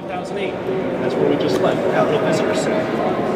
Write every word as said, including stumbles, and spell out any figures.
thousand eight. That's where we just left, Capitol Visitor Center.